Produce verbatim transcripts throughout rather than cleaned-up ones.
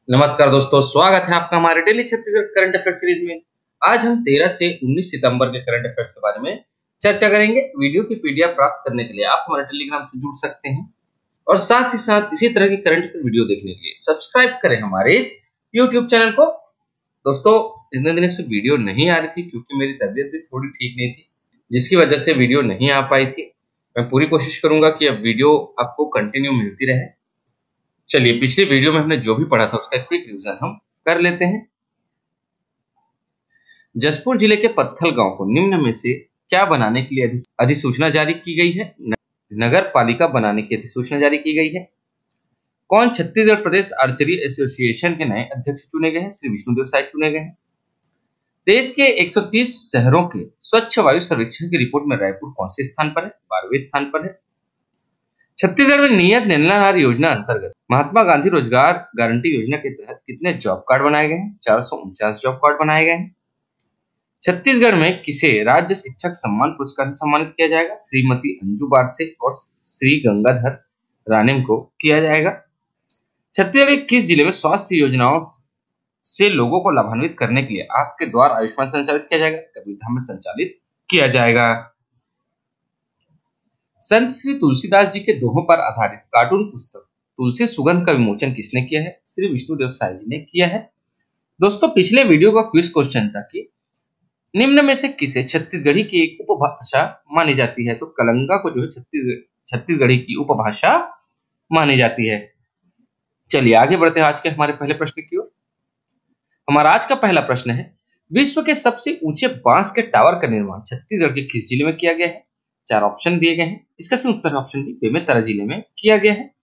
नमस्कार दोस्तों, स्वागत है आपका हमारे daily Chhattisgarh current affair series में। आज हम तेरह से उन्नीस सितंबर के करंट अफेयर्स के बारे में चर्चा करेंगे। वीडियो की पीडीएफ प्राप्त करने के लिए आप हमारे टेलीग्राम से जुड़ सकते हैं और साथ ही साथ इसी तरह के करंट अफेयर वीडियो देखने के लिए सब्सक्राइब करें हमारे इस यूट्यूब चैनल को। दोस्तों, इतने दिन से वीडियो नहीं आ रही थी क्योंकि मेरी तबीयत भी थोड़ी ठीक नहीं थी, जिसकी वजह से वीडियो नहीं आ पाई थी। मैं पूरी कोशिश करूंगा कि अब वीडियो आपको कंटिन्यू मिलती रहे। चलिए, पिछले वीडियो में हमने जो भी पढ़ा था उसका क्विक रिवीजन हम कर लेते हैं। जसपुर जिले के पत्थल गांव को निम्न में से क्या बनाने के लिए अधिसूचना जारी की गई है? नगर पालिका बनाने की अधिसूचना जारी की गई है। कौन छत्तीसगढ़ प्रदेश आर्चरी एसोसिएशन के नए अध्यक्ष चुने गए हैं? श्री विष्णुदेव साय चुने गए हैं। देश के एक सौ तीस शहरों के स्वच्छ वायु सर्वेक्षण की रिपोर्ट में रायपुर कौन से स्थान पर है? बारहवें स्थान पर है। छत्तीसगढ़ में नियत निराहार योजना अंतर्गत महात्मा गांधी रोजगार गारंटी योजना के तहत कितने जॉब कार्ड बनाए गए हैं? चार सौ उनचास जॉब कार्ड बनाए गए हैं। छत्तीसगढ़ में किसे राज्य शिक्षक सम्मान पुरस्कार से सम्मानित किया जाएगा? श्रीमती अंजू बारसे और श्री गंगाधर रानिम को किया जाएगा। छत्तीसगढ़ के किस जिले में स्वास्थ्य योजनाओं से लोगों को लाभान्वित करने के लिए आपके द्वारा आयुष्मान संचालित किया जाएगा? कबीरधाम में संचालित किया जाएगा। संत श्री तुलसीदास जी के दोहों पर आधारित कार्टून पुस्तक तुलसी सुगंध का विमोचन किसने किया है? श्री विष्णुदेव साय जी ने किया है। दोस्तों, पिछले वीडियो का क्विज क्वेश्चन था कि निम्न में से किसे छत्तीसगढ़ी की एक उपभाषा मानी जाती है? तो कलंगा को जो है छत्तीस छत्तीसगढ़ी की उपभाषा मानी जाती है। चलिए आगे बढ़ते हैं आज के हमारे पहले प्रश्न की ओर। हमारा आज का पहला प्रश्न है, विश्व के सबसे ऊंचे बांस के टावर का निर्माण छत्तीसगढ़ के किस जिले में किया गया है? चार ऑप्शन दिए गए हैं। इसका सही उत्तर ऑप्शन बी, बेमेतरा जिले में किया गया है।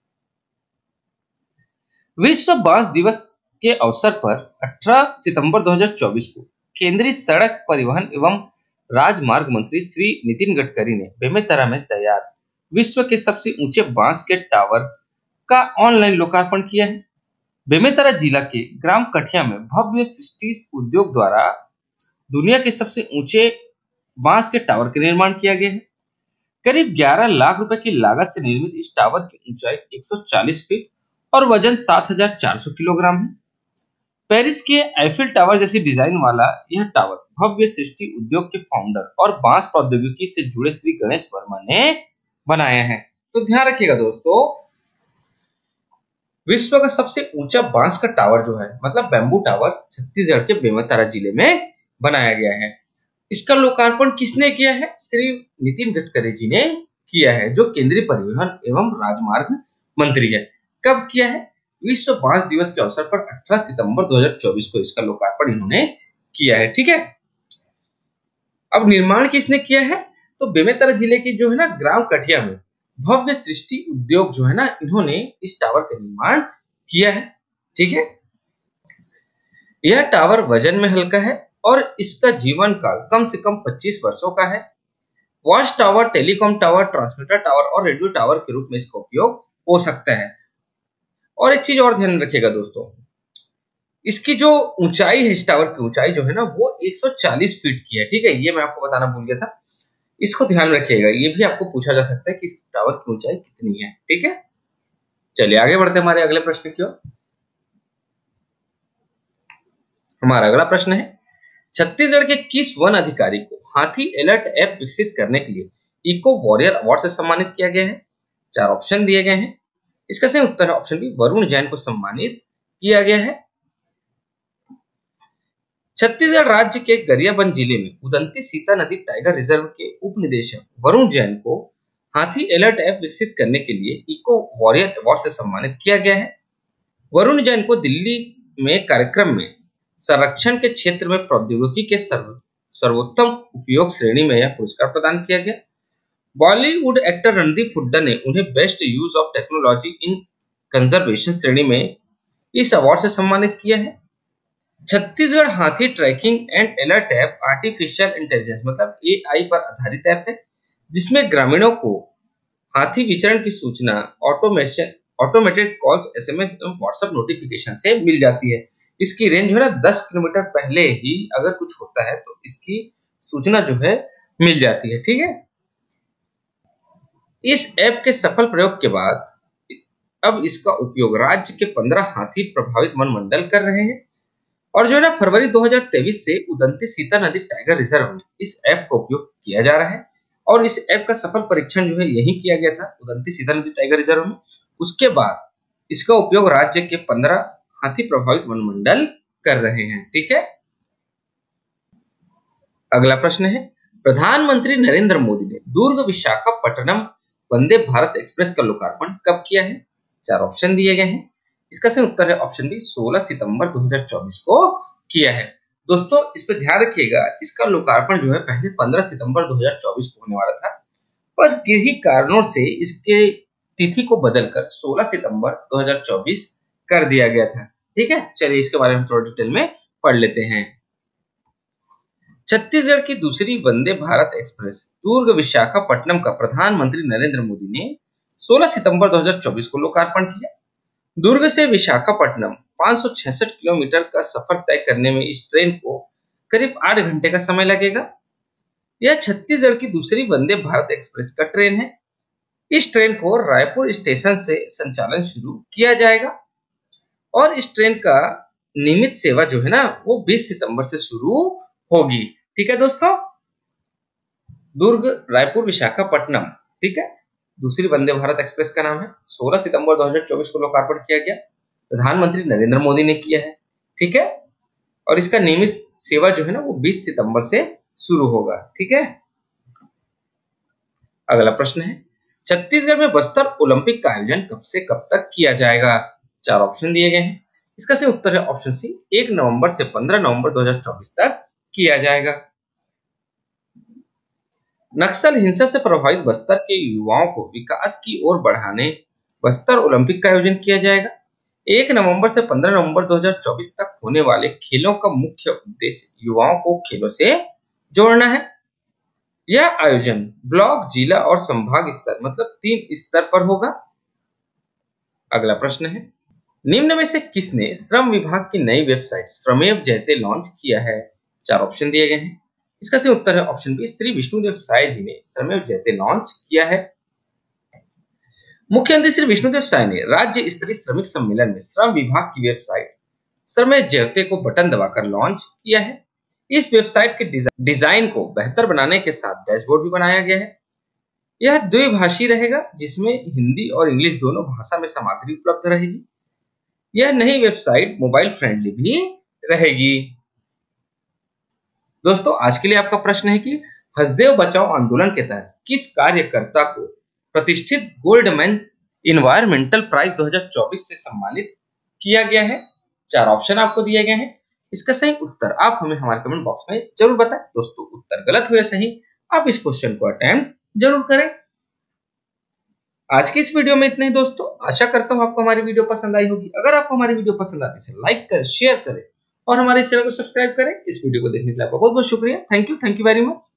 विश्व बांस दिवस के अवसर पर अठारह सितंबर दो हज़ार चौबीस को केंद्रीय सड़क परिवहन एवं राजमार्ग मंत्री श्री नितिन गडकरी ने बेमेतरा में तैयार विश्व के सबसे ऊंचे बांस के टावर का ऑनलाइन लोकार्पण किया है। बेमेतरा जिला के ग्राम कठिया में भव्य सृष्टि उद्योग द्वारा दुनिया के सबसे ऊंचे बांस के टावर का निर्माण किया गया है। करीब ग्यारह लाख रुपए की लागत से निर्मित इस टावर की ऊंचाई एक सौ चालीस फीट और वजन सात हज़ार चार सौ किलोग्राम है। पेरिस के आईफिल टावर जैसी डिजाइन वाला यह टावर भव्य सृष्टि उद्योग के फाउंडर और बांस प्रौद्योगिकी से जुड़े श्री गणेश वर्मा ने बनाया है। तो ध्यान रखिएगा दोस्तों, विश्व का सबसे ऊंचा बांस का टावर जो है मतलब बैम्बू टावर छत्तीसगढ़ के बेमेतरा जिले में बनाया गया है। इसका लोकार्पण किसने किया है? श्री नितिन गडकरी जी ने किया है, जो केंद्रीय परिवहन एवं राजमार्ग मंत्री है। कब किया है? विश्व बांस दिवस के अवसर पर अठारह सितंबर दो हज़ार चौबीस को इसका लोकार्पण इन्होंने किया है। ठीक है, अब निर्माण किसने किया है? तो बेमेतरा जिले की जो है ना ग्राम कठिया में भव्य सृष्टि उद्योग जो है ना इन्होंने इस टावर का निर्माण किया है। ठीक है, यह टावर वजन में हल्का है और इसका जीवन काल कम से कम पच्चीस वर्षों का है। Watch tower, telecom tower, transmitter tower और रेडियो टावर के रूप में इसका उपयोग हो सकता है। और एक चीज और ध्यान रखिएगा दोस्तों, इसकी जो ऊंचाई है, इस टावर की ऊंचाई जो है ना वो एक सौ चालीस फीट की है। ठीक है, ये मैं आपको बताना भूल गया था, इसको ध्यान रखिएगा। ये भी आपको पूछा जा सकता है कि इस टावर की ऊंचाई कितनी है। ठीक है, चलिए आगे बढ़ते हैं हमारे अगले प्रश्न की ओर। हमारा अगला प्रश्न है, छत्तीसगढ़ के किस वन अधिकारी को हाथी अलर्ट ऐप विकसित करने के लिए इको वॉरियर अवार्ड से सम्मानित किया गया है? चार ऑप्शन दिए गए हैं। इसका सही उत्तर है ऑप्शन बी, वरुण जैन को सम्मानित किया गया है। छत्तीसगढ़ राज्य के गरियाबंद जिले में उदंती सीता नदी टाइगर रिजर्व के उप निदेशक वरुण जैन को हाथी अलर्ट ऐप विकसित करने के लिए इको वॉरियर अवार्ड से सम्मानित किया गया है। वरुण जैन को दिल्ली में कार्यक्रम में संरक्षण के क्षेत्र में प्रौद्योगिकी के सर्व सर्वोत्तम उपयोग श्रेणी में यह पुरस्कार प्रदान किया गया। बॉलीवुड एक्टर रणदीप हुड्डा ने उन्हें best use of technology in conservation श्रेणी में इस अवार्ड से सम्मानित किया है। छत्तीसगढ़ हाथी tracking and alert app artificial intelligence मतलब ए आई पर आधारित ऐप है, जिसमें ग्रामीणों को हाथी विचरण की सूचना ऑटोमेशन ऑटोमेटेड कॉल्स, एसएमएस एवं व्हाट्सएप नोटिफिकेशन से मिल जाती है। इसकी रेंज है ना दस किलोमीटर पहले ही अगर कुछ होता है तो इसकी सूचना जो है मिल जाती है। ठीक है, इस ऐप के सफल प्रयोग के बाद अब इसका उपयोग राज्य के पंद्रह हाथी प्रभावित वन मंडल कर रहे हैं। और जो है ना फरवरी दो हज़ार तेईस से उदंती सीता नदी टाइगर रिजर्व में इस ऐप का उपयोग किया जा रहा है और इस ऐप का सफल परीक्षण जो है यही किया गया था उदंती सीता नदी टाइगर रिजर्व में। उसके बाद इसका उपयोग राज्य के पंद्रह हाथी प्रभावित वन मंडल कर रहे हैं। ठीक है, अगला प्रश्न है, प्रधानमंत्री नरेंद्र मोदी ने दुर्ग विशाखापट्टनम वंदे भारत एक्सप्रेस का लोकार्पण कब किया है? चार ऑप्शन दिए गए हैं। इसका सही उत्तर है ऑप्शन बी, सोलह सितंबर दो हज़ार चौबीस को किया है। दोस्तों इस पे ध्यान रखिएगा, इसका लोकार्पण जो है पहले पंद्रह सितंबर दो हज़ार चौबीस को होने वाला था, पर किन्हीं कारणों से इसके तिथि को बदलकर सोलह सितंबर दो हज़ार चौबीस कर दिया गया था। ठीक है, चलिए इसके बारे में थोड़ा डिटेल में पढ़ लेते हैं। छत्तीसगढ़ की दूसरी वंदे भारत एक्सप्रेस दुर्ग विशाखापट्टनम का प्रधानमंत्री नरेंद्र मोदी ने सोलह सितंबर दो हज़ार चौबीस को लोकार्पण किया। दुर्ग से विशाखापट्टनम पाँच सौ छियासठ किलोमीटर का सफर तय करने में इस ट्रेन को करीब आठ घंटे का समय लगेगा। यह छत्तीसगढ़ की दूसरी वंदे भारत एक्सप्रेस का ट्रेन है। इस ट्रेन को रायपुर स्टेशन से संचालन शुरू किया जाएगा और इस ट्रेन का नियमित सेवा जो है ना वो बीस सितंबर से शुरू होगी। ठीक है दोस्तों, दुर्ग रायपुर विशाखापट्टनम, ठीक है, दूसरी वंदे भारत एक्सप्रेस का नाम है। सोलह सितंबर दो हज़ार चौबीस को लोकार्पण किया गया, प्रधानमंत्री नरेंद्र मोदी ने किया है। ठीक है, और इसका नियमित सेवा जो है ना वो बीस सितंबर से शुरू होगा। ठीक है, अगला प्रश्न है, छत्तीसगढ़ में बस्तर ओलंपिक का आयोजन कब से कब तक किया जाएगा? चार ऑप्शन दिए गए हैं। इसका सही उत्तर है ऑप्शन सी, एक नवंबर से पंद्रह नवंबर दो हज़ार चौबीस तक किया जाएगा। नक्सल हिंसा से प्रभावित बस्तर के युवाओं को विकास की ओर बढ़ाने बस्तर ओलंपिक का आयोजन किया जाएगा। एक नवंबर से पंद्रह नवंबर दो हज़ार चौबीस तक होने वाले खेलों का मुख्य उद्देश्य युवाओं को खेलों से जोड़ना है। यह आयोजन ब्लॉक, जिला और संभाग स्तर मतलब तीन स्तर पर होगा। अगला प्रश्न है, निम्न में से किसने श्रम विभाग की नई वेबसाइट श्रमेव जयते लॉन्च किया है? चार ऑप्शन दिए गए हैं। इसका सही उत्तर है ऑप्शन बी, श्री विष्णुदेव साय जी ने श्रमेव जयते लॉन्च किया है। मुख्यमंत्री श्री विष्णुदेव साय ने राज्य स्तरीय श्रमिक सम्मेलन में श्रम विभाग की वेबसाइट श्रमेव जयते को बटन दबाकर लॉन्च किया है। इस वेबसाइट के डिजाइन को बेहतर बनाने के साथ डैशबोर्ड भी बनाया गया है। यह द्विभाषी रहेगा जिसमें हिंदी और इंग्लिश दोनों भाषा में सामग्री उपलब्ध रहेगी। यह नई वेबसाइट मोबाइल फ्रेंडली भी रहेगी। दोस्तों आज के लिए आपका प्रश्न है कि हसदेव बचाओ आंदोलन के तहत किस कार्यकर्ता को प्रतिष्ठित गोल्ड मैन इन्वायरमेंटल प्राइज दो हज़ार चौबीस से सम्मानित किया गया है? चार ऑप्शन आपको दिए गए हैं। इसका सही उत्तर आप हमें हमारे कमेंट बॉक्स में जरूर बताएं। दोस्तों उत्तर गलत हुए सही, आप इस क्वेश्चन को अटेम्प्ट जरूर करें। आज की इस वीडियो में इतना ही दोस्तों, आशा करता हूं आपको हमारी वीडियो पसंद आई होगी। अगर आपको हमारी वीडियो पसंद आती है लाइक करें, शेयर करें और हमारे चैनल को सब्सक्राइब करें। इस वीडियो को देखने के लिए आपका बहुत बहुत शुक्रिया। Thank you, thank you very much.